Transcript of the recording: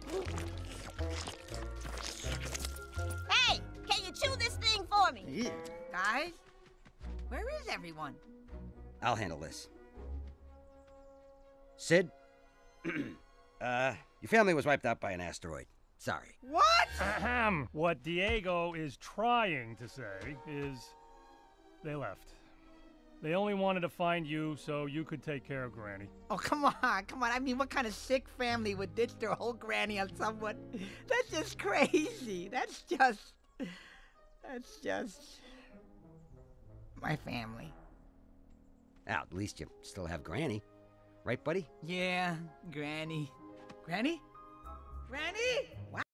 Hey, can you chew this thing for me? Yeah. Guys, where is everyone? I'll handle this. Sid, your family was wiped out by an asteroid. Sorry. What? Ahem. What Diego is trying to say is they left. They only wanted to find you so you could take care of Granny. Oh, come on, come on. I mean, what kind of sick family would ditch their whole granny on someone? That's just crazy. That's just my family. Now, at least you still have Granny. Right, buddy? Yeah, Granny. Granny? Granny? Wow.